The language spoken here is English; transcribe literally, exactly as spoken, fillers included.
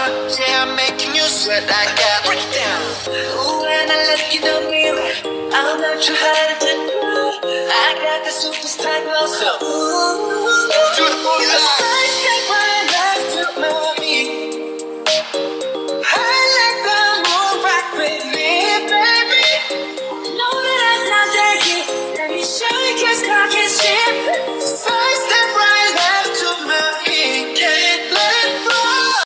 Yeah, I'm making you sweat like that. Break it down. Ooh, when I look in the mirror, I'm not too hard to do. I got the superstar glow, so